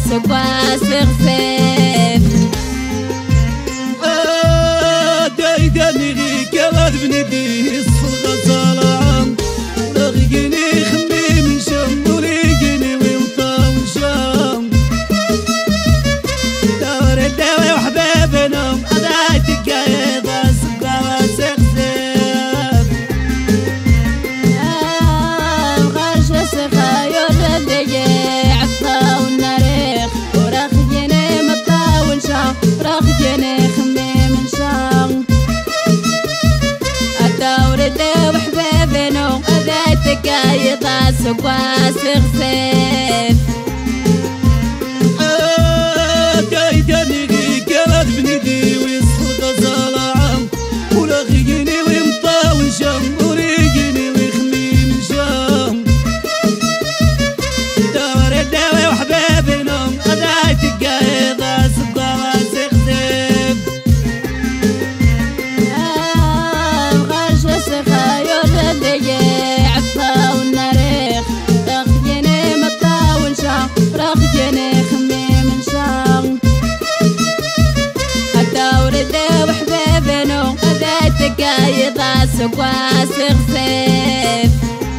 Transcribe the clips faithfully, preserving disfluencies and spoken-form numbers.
سكواس غسيف دايداني غيك غاد بندي الصلغة صالعام رغيني خمي من شم وريقني ويمطا وشام دور الدواء وحبابنا أضعتك يا ذا سكواس غسيف غاش سخايو ردي عطا والنريخ ورخجني مطا ونشام رخجني خمي من شام الدور الدواء وحبابنا أضعتك يا ذا سكواس غسيف دايداني غيك غاد بندي ويصلغة صالعام ورغيني ويمطا وشام وريقني ويخمي من شام دور الدواء وحبابنا أضعتك يا ذا سكواس غسيف غاش سخايو ردي عطا والنريخ رخجني مطا ونشام رخجني خمي من شام الدور الدواء وحبابنا أذاتك يا ذا سكواس غسيف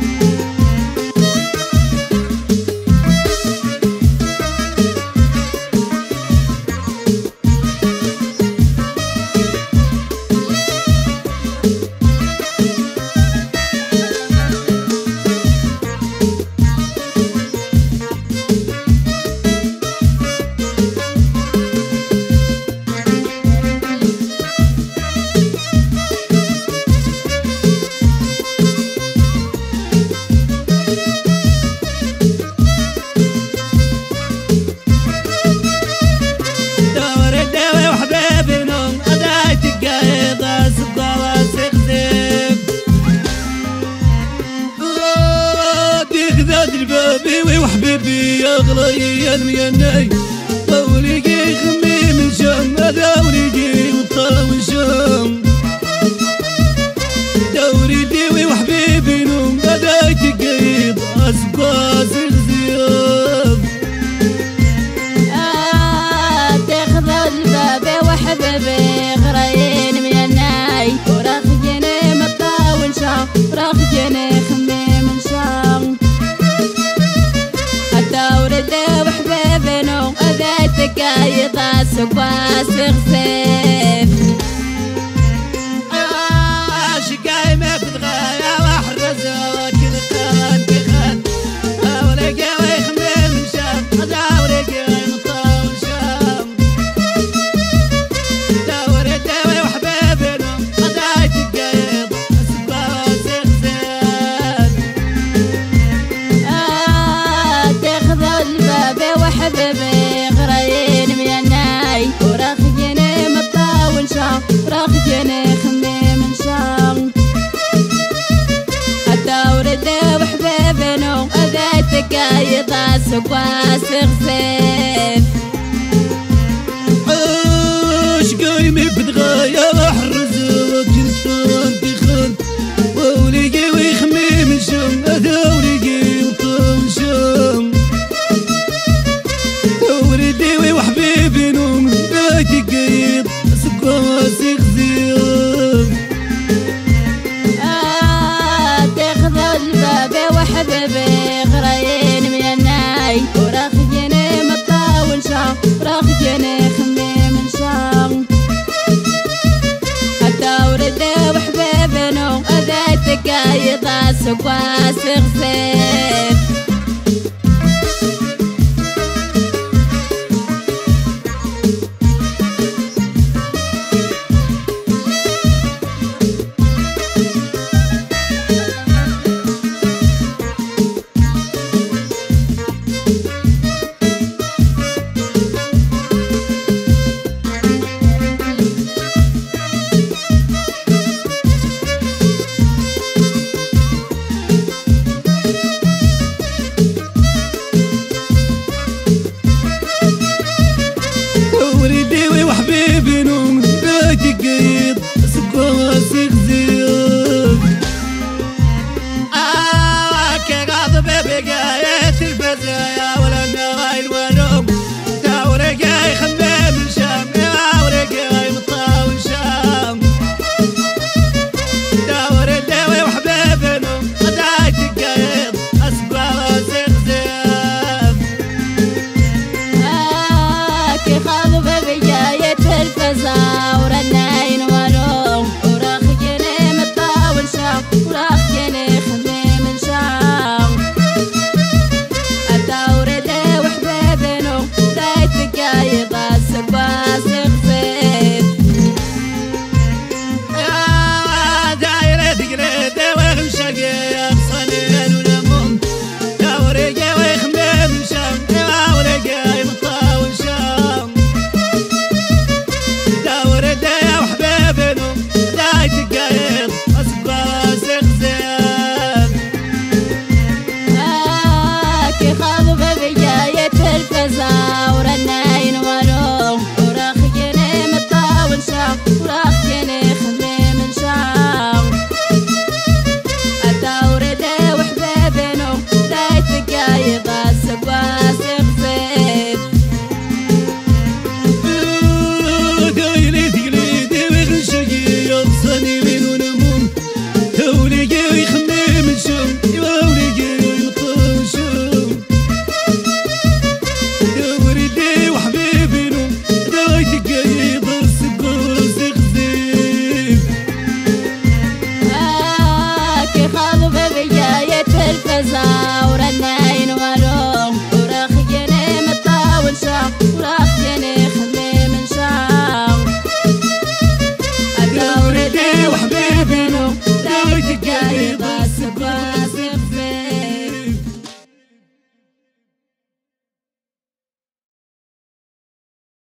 البابي وحبيبي يا غلاي الميناي وريقي خمي من شام هذا وريقي وطا وشام دوري ديوي وحبيبي نوم هذا تقيد اسكواس غزياب تاخذ البابي وحبيبي غرايين ميناي ورخجني مطا ونشام رخجني خمي من شام الدور الدواء وحبابنا أذاتك يا ذا سكواس غسيف شقاي ما بتغايا وحرز وكل خان كخان ورقي ويخمي من شام هذا ورقي ويمطا وشام دور الدواء وحبابنا أذاتك يا ذا سكواس غسيف البابي وحبيبي غرايين ميناي ورخجني مطا ونشام رخجني خمي من شام الدور الدواء وحبابنا أذاتك يا ذا سكواس غسيف شقاي ما بتغايا وحرز وكل خان كخان وريقي ويخمي من شام هذا وريقي وطا وشام ديوي وحبيبي نوم باكي قيد سكواس غزياب تاخذ البابي وحبيبي غرايين ميناي ورخجني مطا ونشام رخجني خمي من شام الدور الدواء وحبيبنا أذاتك يا ذا سكواس غسيف صني